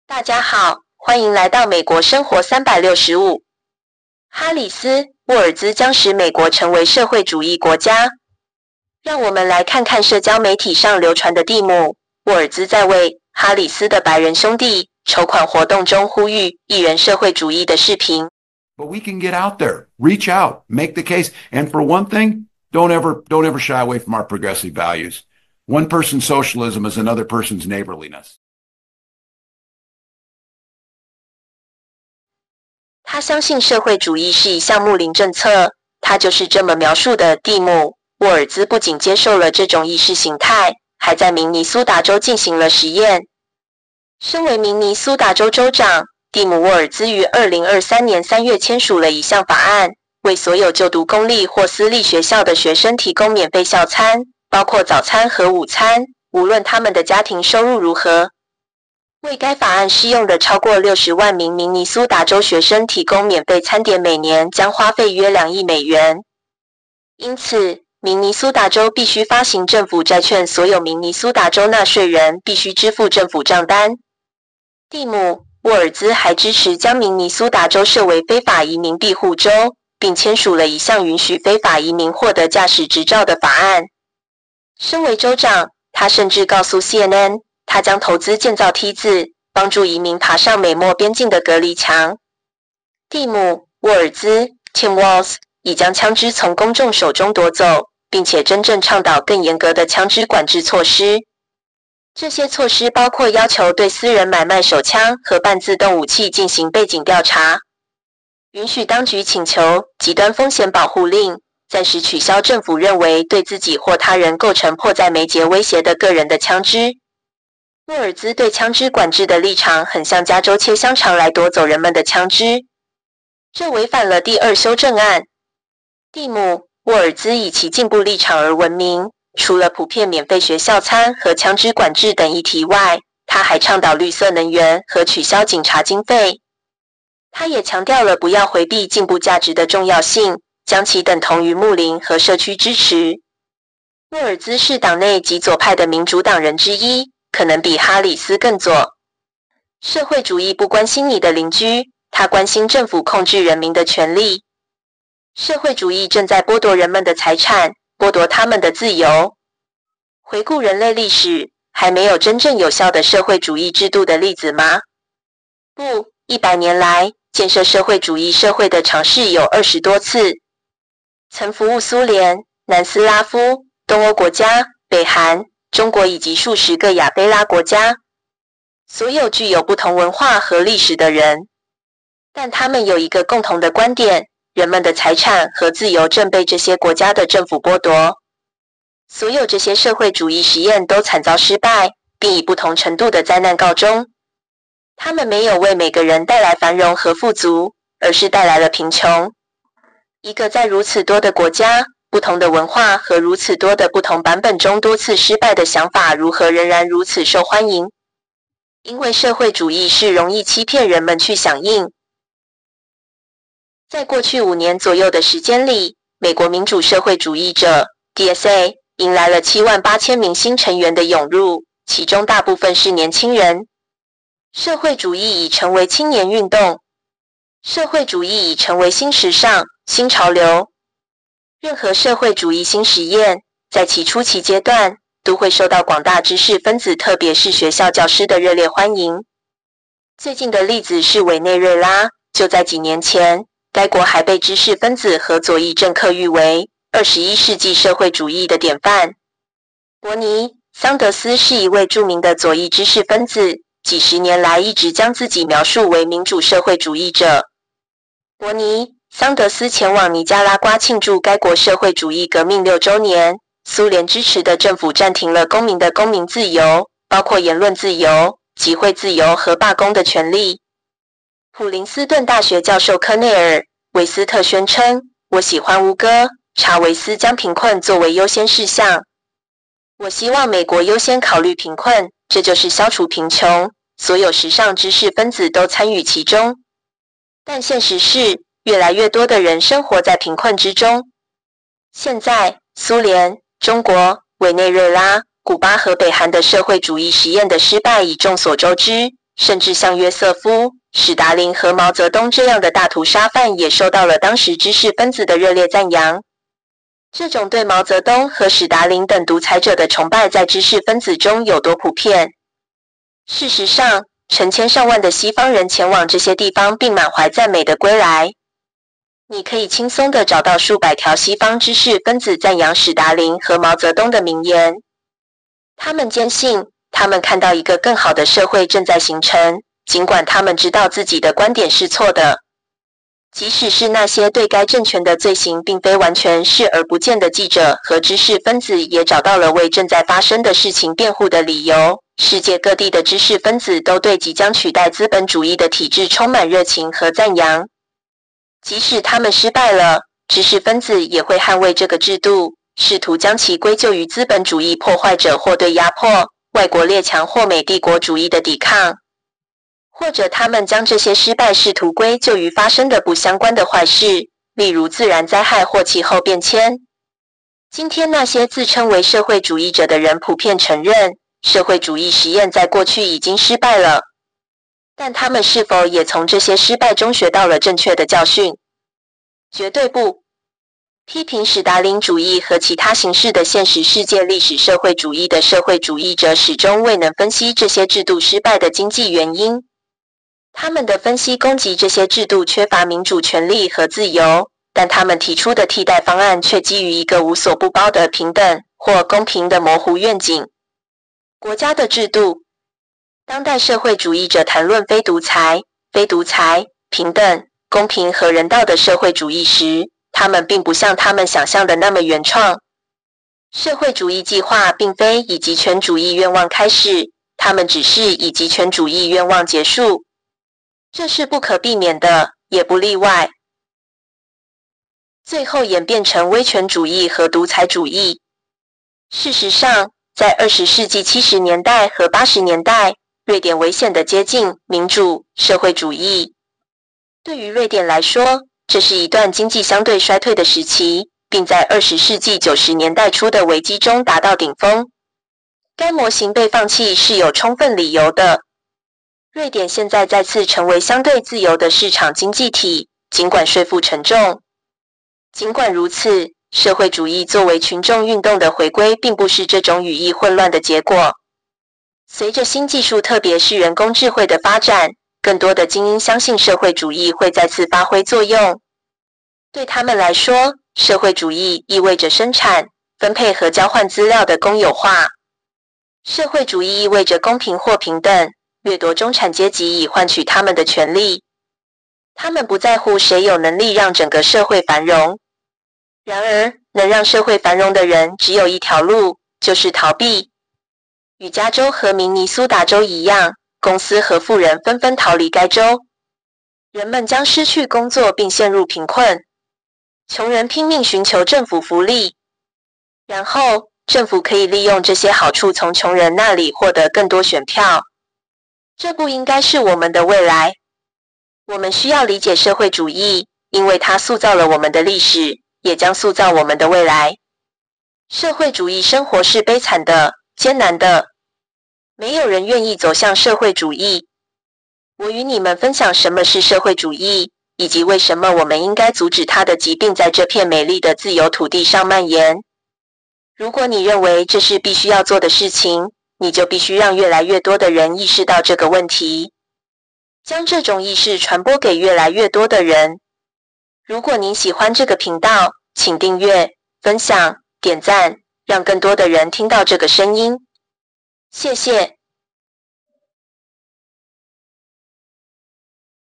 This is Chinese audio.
大家好，欢迎来到美国生活365。哈里斯·沃尔兹将使美国成为社会主义国家。让我们来看看社交媒体上流传的蒂姆·沃尔兹在为哈里斯的白人兄弟筹款活动中呼吁一人社会主义的视频。 But we can get out there, reach out, make the case. And for one thing, don't ever shy away from our progressive values. One person's socialism is another person's neighborliness. 他相信社会主义是一项睦邻政策，他就是这么描述的。蒂姆·沃尔兹不仅接受了这种意识形态，还在明尼苏达州进行了实验。身为明尼苏达州州长，蒂姆·沃尔兹于2023年3月签署了一项法案，为所有就读公立或私立学校的学生提供免费校餐，包括早餐和午餐，无论他们的家庭收入如何。为该法案适用的超过60万名明尼苏达州学生提供免费餐点，每年将花费约2亿美元。因此，明尼苏达州必须发行政府债券，所有明尼苏达州纳税人必须支付政府账单。蒂姆·沃尔兹还支持将明尼苏达州设为非法移民庇护州，并签署了一项允许非法移民获得驾驶执照的法案。身为州长，他甚至告诉 CNN，他将投资建造梯子，帮助移民爬上美墨边境的隔离墙。蒂姆·沃尔兹 （Tim Walz） 已将枪支从公众手中夺走，并且真正倡导更严格的枪支管制措施。这些措施包括要求对私人买卖手枪和半自动武器进行背景调查，允许当局请求极端风险保护令，暂时取消政府认为对自己或他人构成迫在眉睫威胁的个人的枪支。沃尔兹对枪支管制的立场很像加州切香肠来夺走人们的枪支，这违反了第2修正案。蒂姆·沃尔兹以其进步立场而闻名，除了普遍免费学校餐和枪支管制等议题外，他还倡导绿色能源和取消警察经费。他也强调了不要回避进步价值的重要性，将其等同于睦邻和社区支持。沃尔兹是党内极左派的民主党人之一，可能比哈里斯更左。社会主义不关心你的邻居，他关心政府控制人民的权利。社会主义正在剥夺人们的财产，剥夺他们的自由。回顾人类历史，还没有真正有效的社会主义制度的例子吗？不，100年来，建设社会主义社会的尝试有20多次，曾服务苏联、南斯拉夫、东欧国家、北韩、中国以及数十个亚非拉国家，所有具有不同文化和历史的人，但他们有一个共同的观点：人们的财产和自由正被这些国家的政府剥夺。所有这些社会主义实验都惨遭失败，并以不同程度的灾难告终。他们没有为每个人带来繁荣和富足，而是带来了贫穷。一个在如此多的国家、不同的文化和如此多的不同版本中多次失败的想法，如何仍然如此受欢迎？因为社会主义是容易欺骗人们去响应。在过去5年左右的时间里，美国民主社会主义者 DSA 迎来了78000名新成员的涌入，其中大部分是年轻人。社会主义已成为青年运动，社会主义已成为新时尚、新潮流。任何社会主义新实验，在其初期阶段，都会受到广大知识分子，特别是学校教师的热烈欢迎。最近的例子是委内瑞拉，就在几年前，该国还被知识分子和左翼政客誉为21世纪社会主义的典范。伯尼·桑德斯是一位著名的左翼知识分子，几十年来一直将自己描述为民主社会主义者。伯尼·桑德斯前往尼加拉瓜庆祝该国社会主义革命6周年。苏联支持的政府暂停了公民的公民自由，包括言论自由、集会自由和罢工的权利。普林斯顿大学教授科内尔·维斯特宣称：“我喜欢乌戈·查韦斯将贫困作为优先事项。我希望美国优先考虑贫困，这就是消除贫穷。所有时尚知识分子都参与其中。但现实是，越来越多的人生活在贫困之中。现在，苏联、中国、委内瑞拉、古巴和北韩的社会主义实验的失败已众所周知。 甚至像约瑟夫、史达林和毛泽东这样的大屠杀犯也受到了当时知识分子的热烈赞扬。这种对毛泽东和史达林等独裁者的崇拜在知识分子中有多普遍？事实上，成千上万的西方人前往这些地方并满怀赞美的归来。你可以轻松地找到数百条西方知识分子赞扬史达林和毛泽东的名言。他们坚信，他们看到一个更好的社会正在形成，尽管他们知道自己的观点是错的。即使是那些对该政权的罪行并非完全视而不见的记者和知识分子，也找到了为正在发生的事情辩护的理由。世界各地的知识分子都对即将取代资本主义的体制充满热情和赞扬。即使他们失败了，知识分子也会捍卫这个制度，试图将其归咎于资本主义破坏者或对压迫、外国列强或美帝国主义的抵抗。或者他们将这些失败试图归咎于发生的不相关的坏事，例如自然灾害或气候变迁。今天那些自称为社会主义者的人普遍承认，社会主义实验在过去已经失败了。但他们是否也从这些失败中学到了正确的教训？绝对不。批评史达林主义和其他形式的现实世界历史社会主义的社会主义者始终未能分析这些制度失败的经济原因。他们的分析攻击这些制度缺乏民主权利和自由，但他们提出的替代方案却基于一个无所不包的平等或公平的模糊愿景。国家的制度。当代社会主义者谈论非独裁、平等、公平和人道的社会主义时，他们并不像他们想象的那么原创。社会主义计划并非以极权主义愿望开始，他们只是以极权主义愿望结束。这是不可避免的，也不例外。最后演变成威权主义和独裁主义。事实上，在20世纪70年代和80年代，瑞典危险地接近民主社会主义。对于瑞典来说，这是一段经济相对衰退的时期，并在20世纪90年代初的危机中达到顶峰。该模型被放弃是有充分理由的。瑞典现在再次成为相对自由的市场经济体，尽管税负沉重。尽管如此，社会主义作为群众运动的回归并不是这种语义混乱的结果。随着新技术，特别是人工智慧的发展，更多的精英相信社会主义会再次发挥作用。对他们来说，社会主义意味着生产、分配和交换资料的公有化。社会主义意味着公平或平等，掠夺中产阶级以换取他们的权利。他们不在乎谁有能力让整个社会繁荣。然而，能让社会繁荣的人只有一条路，就是逃避。与加州和明尼苏达州一样，公司和富人纷纷逃离该州。人们将失去工作并陷入贫困。穷人拼命寻求政府福利，然后政府可以利用这些好处从穷人那里获得更多选票。这不应该是我们的未来。我们需要理解社会主义，因为它塑造了我们的历史，也将塑造我们的未来。社会主义生活是悲惨的、艰难的。没有人愿意走向社会主义。我与你们分享什么是社会主义，以及为什么我们应该阻止它的疾病在这片美丽的自由土地上蔓延。如果你认为这是必须要做的事情，你就必须让越来越多的人意识到这个问题，将这种意识传播给越来越多的人。如果您喜欢这个频道，请订阅、分享、点赞，让更多的人听到这个声音。谢谢。